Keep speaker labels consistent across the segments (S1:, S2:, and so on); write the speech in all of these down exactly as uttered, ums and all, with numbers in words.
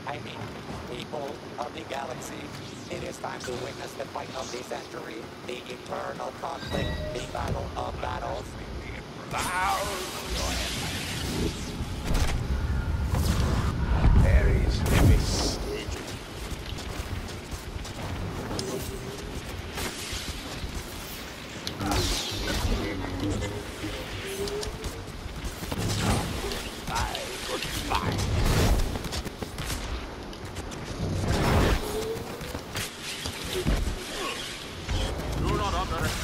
S1: I mean, people of the galaxy, it is time to witness the fight of the century, the eternal conflict, the battle of battles.
S2: There is devastation. Goodbye, goodbye. You're not under it.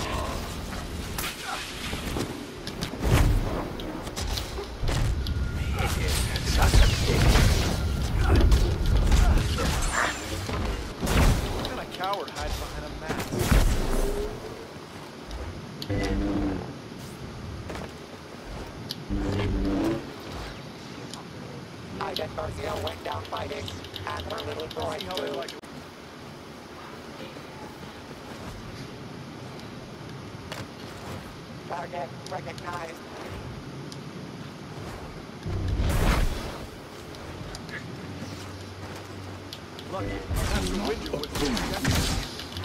S3: What kind of coward hides behind a mask?
S1: Agent Garcia went down fighting, and her little droid
S3: See how they
S1: flew.
S3: like it.
S1: Target recognized.
S3: Lucky, Master Windu was rejected.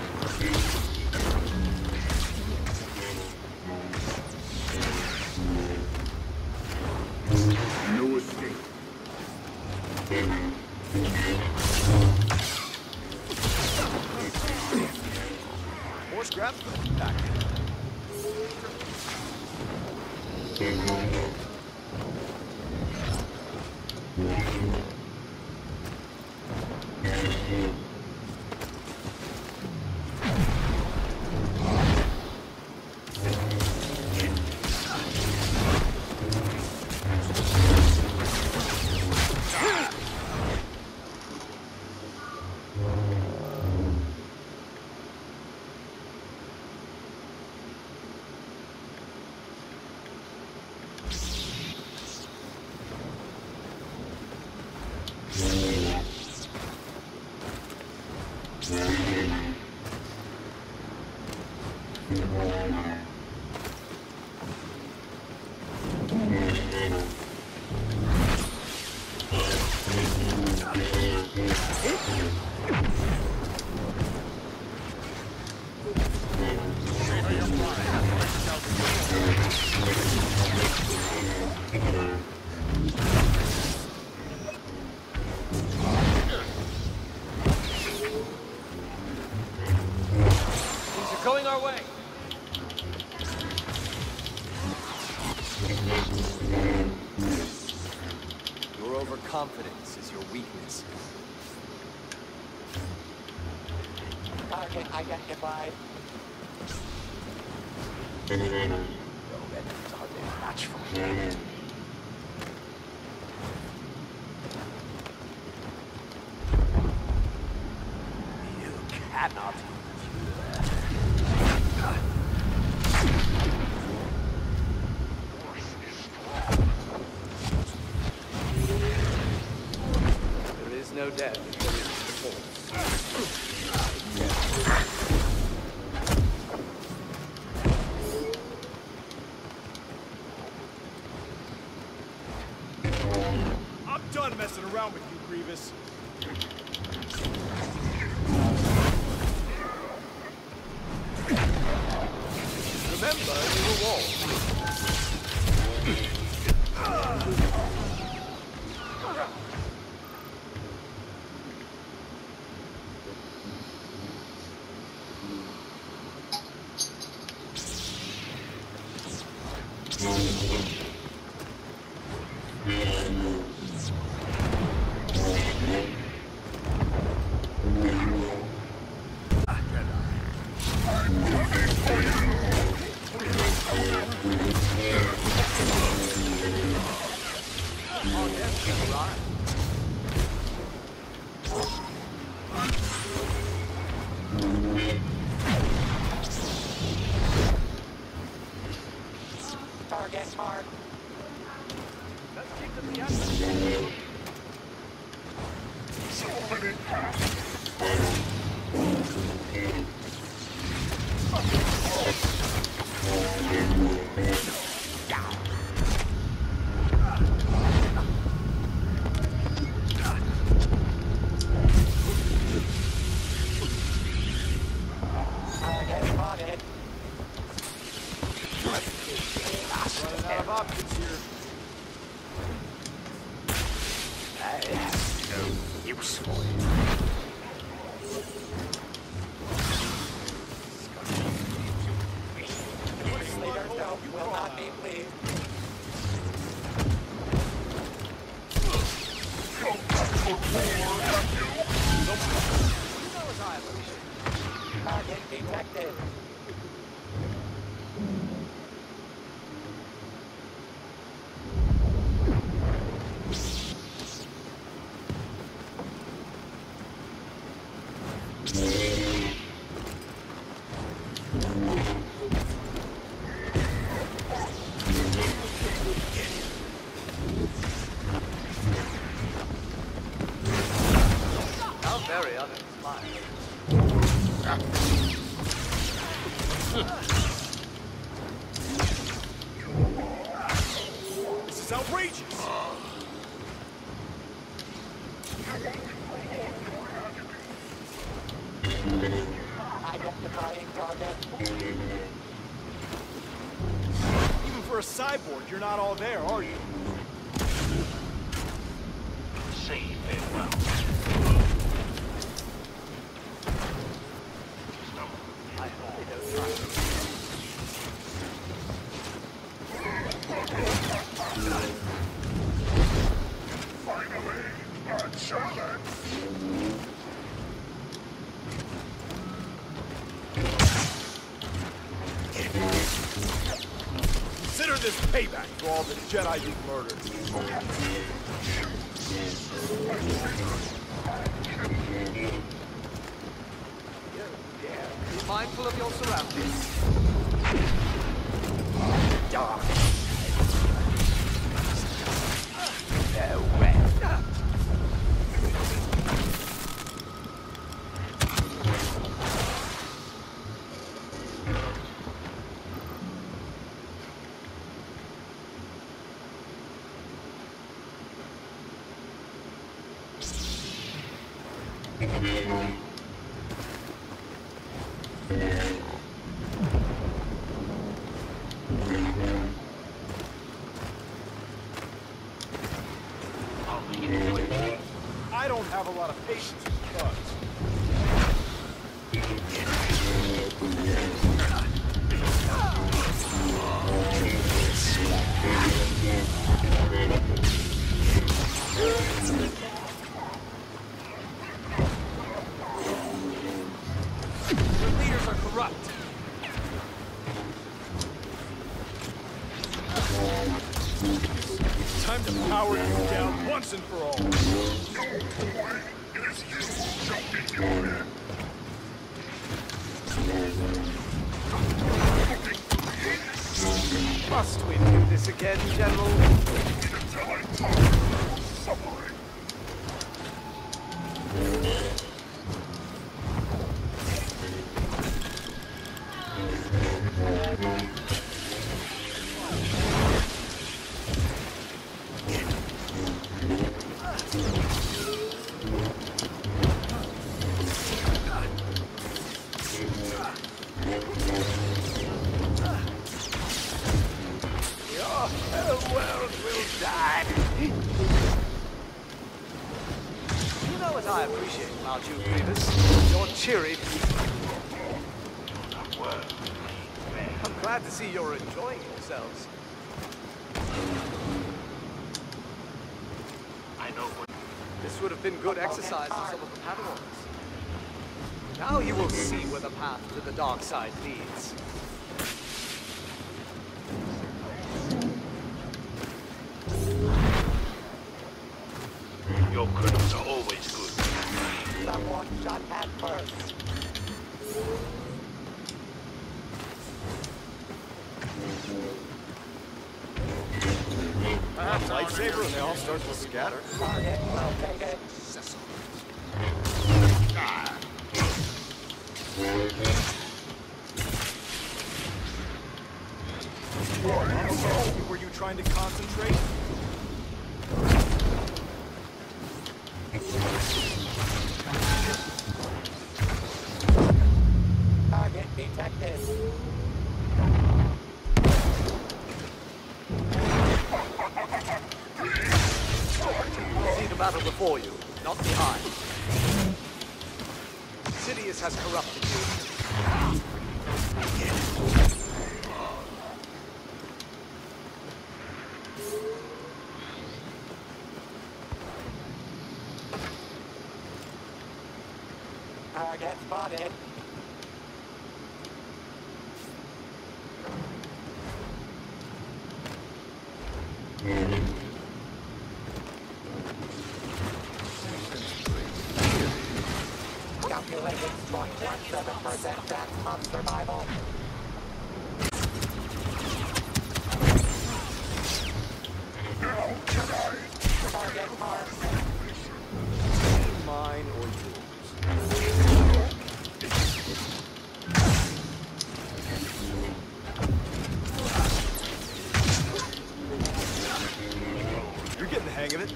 S2: No escape.
S3: More scraps for the pack. Things are going our way. Your overconfidence is your weakness.
S1: Target identified.
S3: No enemy's hardly a match for me. You cannot. There is no death. There is the force. I'm done messing around with you, Grievous. Remember your wall. Oh, yes, right.
S1: Target marked.
S3: Let's keep them in the atmosphere.
S2: Useful.
S1: These leaders no, will not be pleased. Target detected.
S3: How very uninspired.
S2: This is outrageous.
S1: Identifying target.
S2: Even for a cyborg, you're not all there, are you?
S4: Safe and well.
S3: I hope they don't try to.
S2: Consider this payback for all the Jedi you've murdered.
S3: Be mindful of your surroundings.
S2: I don't have a lot of patience with bugs.
S3: Your leaders are corrupt.
S2: Time to power you down once and for all.
S3: Must we do this again, General? You know what I appreciate about you, Grievous? Your cheery. I'm glad to see you're enjoying yourselves.
S4: I know what.
S3: This would have been good exercise for some of the Padawans. Now you will see where the path to the dark side leads.
S4: Your criminals are always good.
S1: Someone shot at first.
S2: Lightsaber and they all start to scatter.
S1: Target located.
S2: Were you trying to concentrate?
S1: Target detected.
S3: See the battle before you. not behind. Sidious has corrupted you.
S1: Target spotted. Calculating zero point one seven percent chance of survival. Target marked.
S3: Mine or yours?
S2: You're getting the hang of it.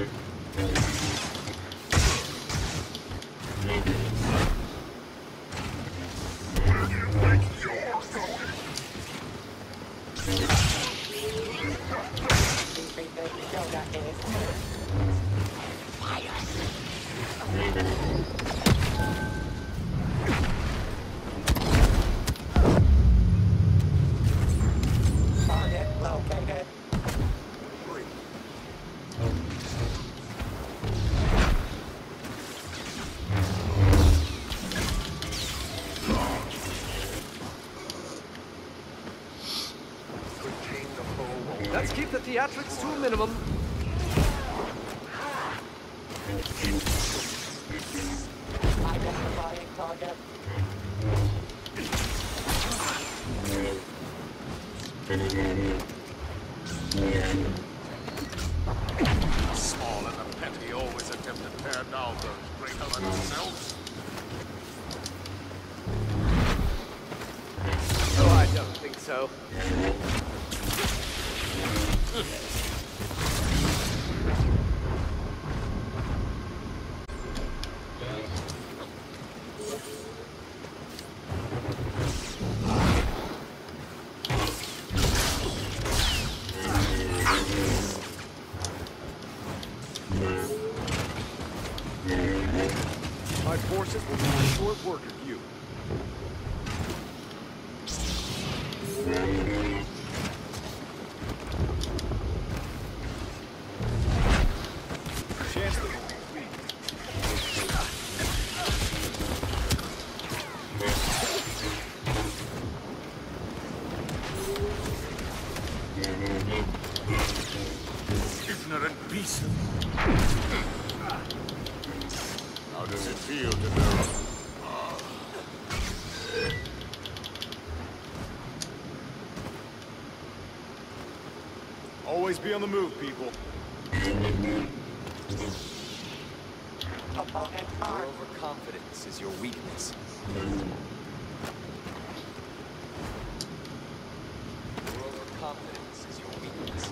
S1: Target located.
S3: Let's keep the theatrics to a minimum.
S1: Identifying target.
S2: Small and the petty always attempt to tear down those greater than themselves.
S3: Oh, I don't think so.
S2: My forces will do a short work of you. Chancellor, please. Ignorant beast. How does it feel to know? Always be on the move, people.
S1: Opponent
S3: Your
S1: marked.
S3: overconfidence is your weakness. Your overconfidence is your weakness.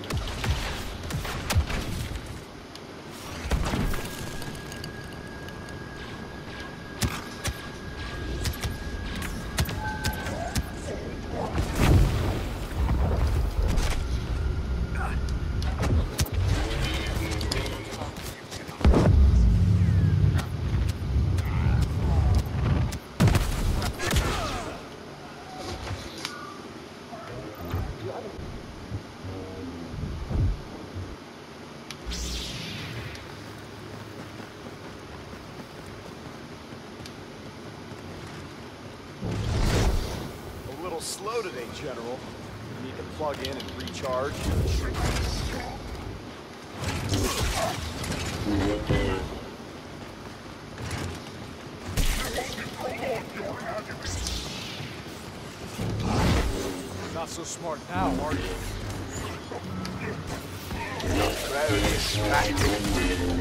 S2: A little slow today, General. You need to plug in and recharge. Not so smart now, are you?
S5: Very distracting.